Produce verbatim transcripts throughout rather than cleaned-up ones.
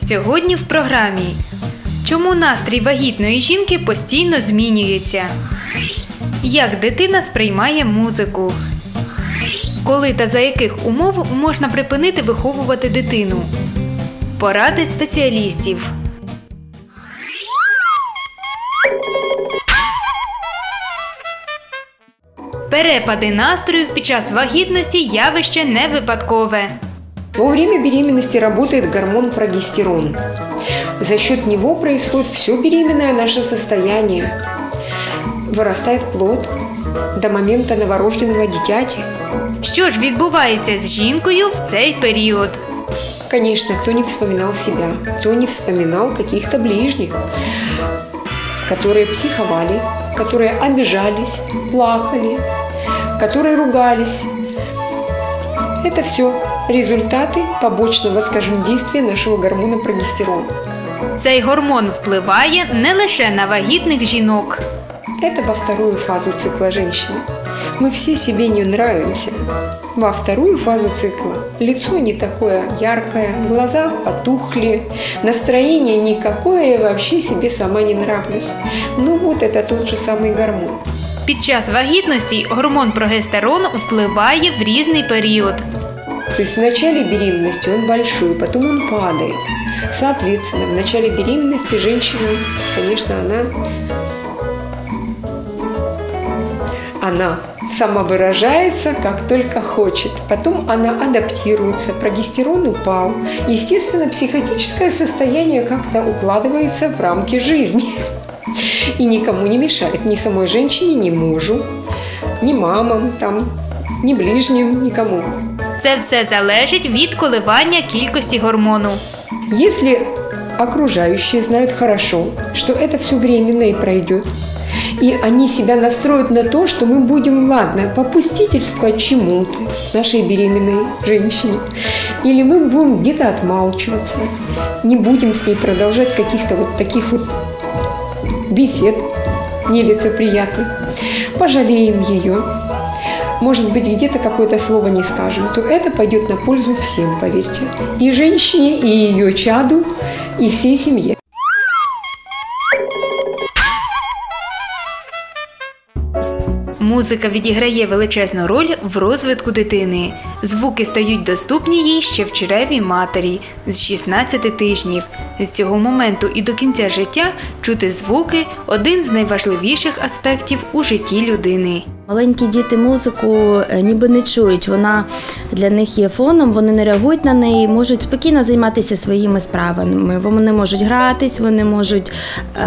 Сьогодні в програмі. Чому настрій вагітної жінки постійно змінюється? Як дитина сприймає музику? Коли та за яких умов можна припинити виховувати дитину? Поради спеціалістів. Перепади настрою під час вагітності – явище не випадкове. Во время беременности работает гормон прогестерон. За счет него происходит все беременное наше состояние. Вырастает плод до момента новорожденного дитяти. Що ж відбувається з жінкою в цей період? Конечно, кто не вспоминал себя, кто не вспоминал каких-то ближних, которые психовали, которые обижались, плакали, которые ругались. Это все результаты побочного, скажем, действия нашего гормона прогестерона. Цей гормон впливає не лише на вагітних жінок. Это во вторую фазу цикла женщины. Мы все себе не нравимся. Во вторую фазу цикла лицо не такое яркое, глаза потухли, настроение никакое, я вообще себе сама не нравлюсь. Ну вот это тот же самый гормон. Під час вагітності гормон прогестерон впливає в різний період. То есть в начале беременности он большой, потом он падает. Соответственно, в начале беременности женщина, конечно, она, она самовыражается, как только хочет. Потом она адаптируется, прогестерон упал. Естественно, психотическое состояние как-то укладывается в рамки жизни. И никому не мешает, ни самой женщине, ни мужу, ни мамам, там, ни ближним, никому. Це все залежить від коливання кількості гормону. Если окружающие знают хорошо, что это все временно и пройдет, и они себя настроят на то, что мы будем, ладно, попустительствовать чему-то нашей беременной женщине, или мы будем где-то отмалчиваться, не будем с ней продолжать каких-то вот таких вот бесед нелицеприятных, пожалеем ее, может быть, где-то какое-то слово не скажем, то это пойдет на пользу всем, поверьте. И женщине, и ее чаду, и всей семье. Музика відіграє величезну роль в розвитку дитини. Звуки стають доступні їй ще в чреві матері з шістнадцяти тижнів. З цього моменту і до кінця життя чути звуки – один з найважливіших аспектів у житті людини. Маленькі діти музику ніби не чують, вона для них є фоном, вони не реагують на неї, можуть спокійно займатися своїми справами. Вони можуть гратись, вони можуть е,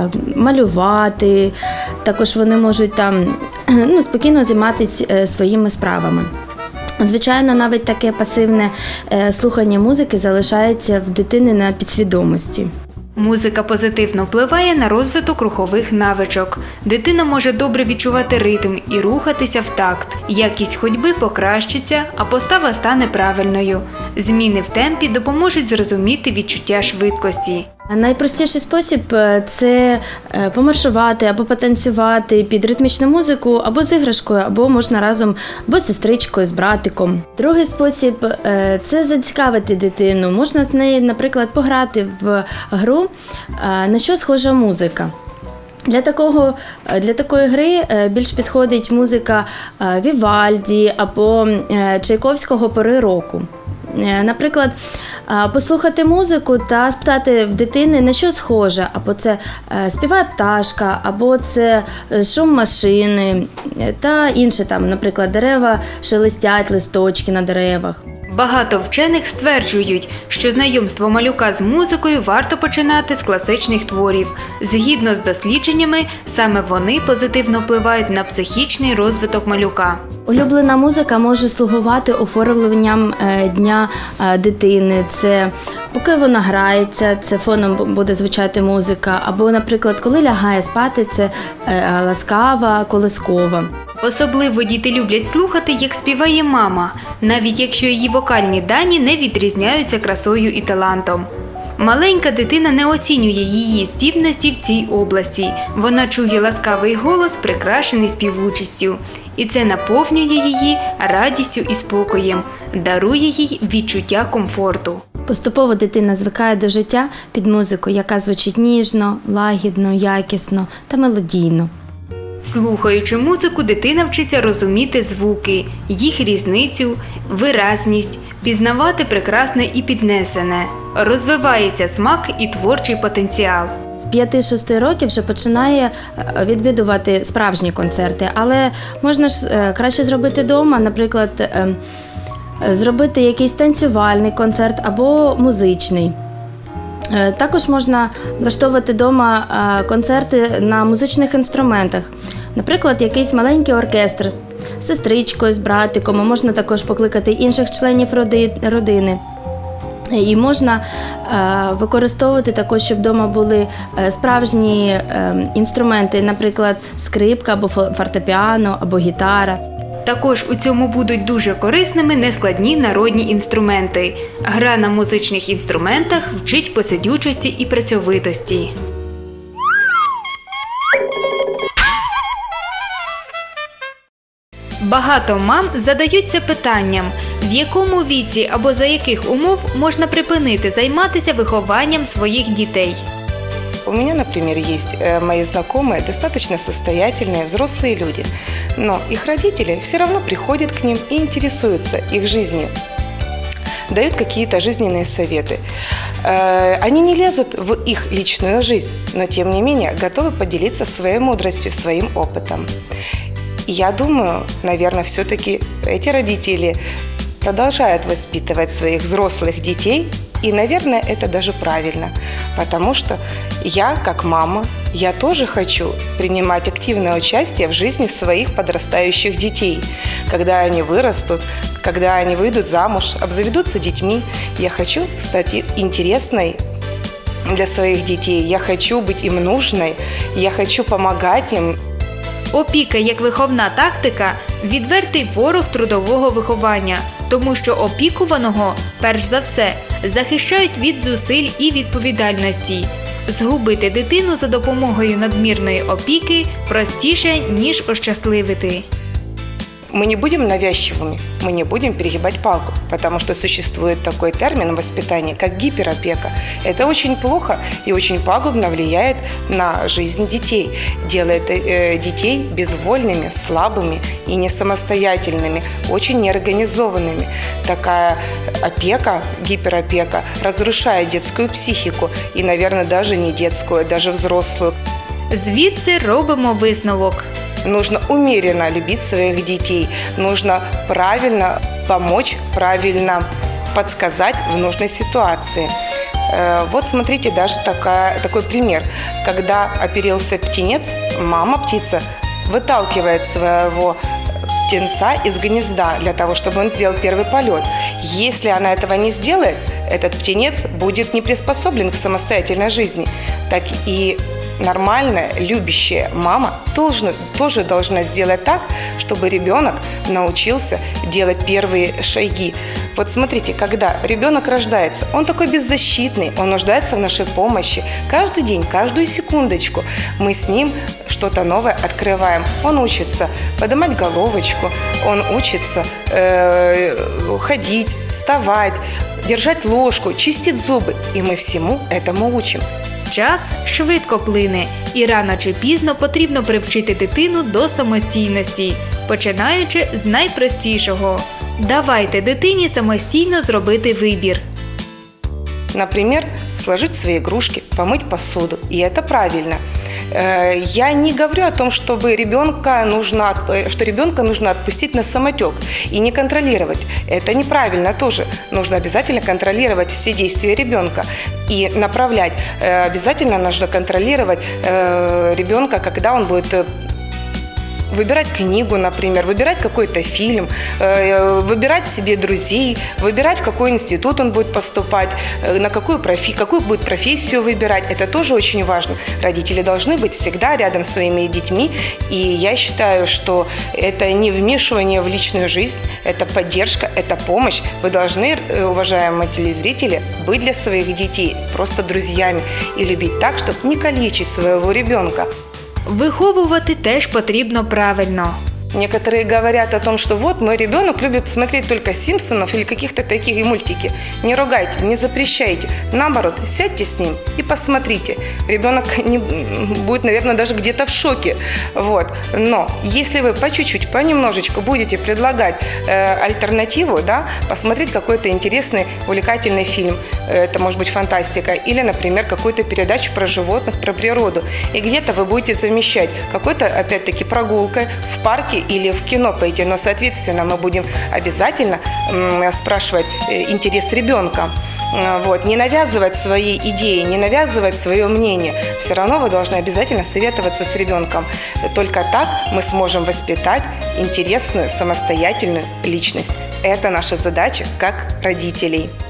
малювати, також вони можуть там, ну, спокійно займатися своїми справами. Звичайно, навіть таке пасивне е, слухання музики залишається в дитини на підсвідомості. Музика позитивно впливає на розвиток рухових навичок. Дитина може добре відчувати ритм і рухатися в такт. Якість ходьби покращиться, а постава стане правильною. Зміни в темпі допоможуть зрозуміти відчуття швидкості. Найпростіший спосіб – це помаршувати або потанцювати під ритмічну музику, або з іграшкою, або можна разом або з сестричкою, з братиком. Другий спосіб – це зацікавити дитину. Можна з нею, наприклад, пограти в гру «На що схожа музика?». Для такого, для такої гри більш підходить музика Вівальді або Чайковського «Пори року». Наприклад, послухати музику та спитати в дитини, на що схоже. Або це співає пташка, або це шум машини та інше, там, наприклад, дерева шелестять, листочки на деревах. Багато вчених стверджують, що знайомство малюка з музикою варто починати з класичних творів. Згідно з дослідженнями, саме вони позитивно впливають на психічний розвиток малюка. Улюблена музика може слугувати оформленням дня дитини. Це поки вона грається, це фоном буде звучати музика. Або, наприклад, коли лягає спати, це ласкава, колискова. Особливо діти люблять слухати, як співає мама, навіть якщо її вокальні дані не відрізняються красою і талантом. Маленька дитина не оцінює її здібності в цій області. Вона чує ласкавий голос, прикрашений співучістю. І це наповнює її радістю і спокоєм, дарує їй відчуття комфорту. Поступово дитина звикає до життя під музику, яка звучить ніжно, лагідно, якісно та мелодійно. Слухаючи музику, дитина вчиться розуміти звуки, їх різницю, виразність, пізнавати прекрасне і піднесене. Розвивається смак і творчий потенціал. З п'яти-шести років вже починає е, відвідувати справжні концерти, але можна ж е, краще зробити вдома, наприклад, е, е, зробити якийсь танцювальний концерт або музичний. Е, Також можна влаштовувати вдома е, концерти на музичних інструментах, наприклад, якийсь маленький оркестр з сестричкою, з братиком, а можна також покликати інших членів роди- родини. І можна е, використовувати також, щоб вдома були е, справжні е, інструменти, наприклад, скрипка або фо- фортепіано, або гітара. Також у цьому будуть дуже корисними нескладні народні інструменти. Гра на музичних інструментах вчить посидючості і працьовитості. Багато мам задаються питанням, в якому віці або за яких умов можна припинити займатися вихованням своїх дітей. У меня, например, есть э, мои знакомые, достаточно состоятельные, взрослые люди, но их родители все равно приходят к ним и интересуются их жизнью, дают какие-то жизненные советы. Э, Они не лезут в их личную жизнь, но тем не менее готовы поделиться своей мудростью, своим опытом. И я думаю, наверное, все-таки эти родители продолжают воспитывать своих взрослых детей. И, наверное, это даже правильно, потому что я, как мама, я тоже хочу принимать активное участие в жизни своих подрастающих детей. Когда они вырастут, когда они выйдут замуж, обзаведутся детьми, я хочу стать интересной для своих детей, я хочу быть им нужной, я хочу помогать им. Опіка як виховна тактика – відвертий ворог трудового виховання, тому що опікуваного, перш за все, захищають від зусиль і відповідальності. Згубити дитину за допомогою надмірної опіки простіше, ніж ощасливити. Мы не будем навязчивыми, мы не будем перегибать палку, потому что существует такой термин воспитания, как гиперопека. Это очень плохо и очень пагубно влияет на жизнь детей, делает э, детей безвольными, слабыми и не самостоятельными, очень неорганизованными. Такая опека, гиперопека, разрушает детскую психику и, наверное, даже не детскую, а даже взрослую. Звідси робимо висновок. Нужно умеренно любить своих детей, нужно правильно помочь, правильно подсказать в нужной ситуации. Э, Вот смотрите, даже такая, такой пример. Когда оперился птенец, мама птица выталкивает своего птенца из гнезда для того, чтобы он сделал первый полет. Если она этого не сделает, этот птенец будет не приспособлен к самостоятельной жизни. Так и нормальная, любящая мама должна, тоже должна сделать так, чтобы ребенок научился делать первые шаги. Вот смотрите, когда ребенок рождается, он такой беззащитный, он нуждается в нашей помощи. Каждый день, каждую секундочку мы с ним что-то новое открываем. Он учится поднимать головочку, он учится э, ходить, вставать, держать ложку, чистить зубы. И мы всему этому учим. Час швидко плине, і рано чи пізно потрібно привчити дитину до самостійності, починаючи з найпростішого. Давайте дитині самостійно зробити вибір. Например, сложить свои игрушки, помыть посуду. И это правильно. Э, Я не говорю о том, чтобы ребенка нужно, отп- что ребенка нужно отпустить на самотек и не контролировать. Это неправильно тоже. Нужно обязательно контролировать все действия ребенка и направлять. Э, Обязательно нужно контролировать э, ребенка, когда он будет э, выбирать книгу, например, выбирать какой-то фильм, э, выбирать себе друзей, выбирать, в какой институт он будет поступать, э, на какую, профи- какую будет профессию выбирать. Это тоже очень важно. Родители должны быть всегда рядом с своими детьми. И я считаю, что это не вмешивание в личную жизнь, это поддержка, это помощь. Вы должны, э, уважаемые телезрители, быть для своих детей просто друзьями и любить так, чтобы не калечить своего ребенка. Виховувати теж потрібно правильно. Некоторые говорят о том, что вот мой ребенок любит смотреть только «Симпсонов» или каких-то таких мультики. Не ругайте, не запрещайте. Наоборот, сядьте с ним и посмотрите. Ребенок не, будет, наверное, даже где-то в шоке. Вот. Но если вы по чуть-чуть, понемножечку будете предлагать э, альтернативу, да, посмотреть какой-то интересный, увлекательный фильм, это может быть фантастика, или, например, какую-то передачу про животных, про природу, и где-то вы будете замещать какой-то, опять-таки, прогулкой в парке или в кино пойти, но, соответственно, мы будем обязательно м, спрашивать э, интерес ребенка. Вот. Не навязывать свои идеи, не навязывать свое мнение. Все равно вы должны обязательно советоваться с ребенком. Только так мы сможем воспитать интересную, самостоятельную личность. Это наша задача как родителей.